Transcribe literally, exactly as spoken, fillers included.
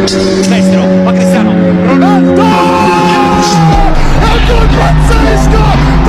Destro, va Cristiano. Ronaldo! È un gol pazzesco!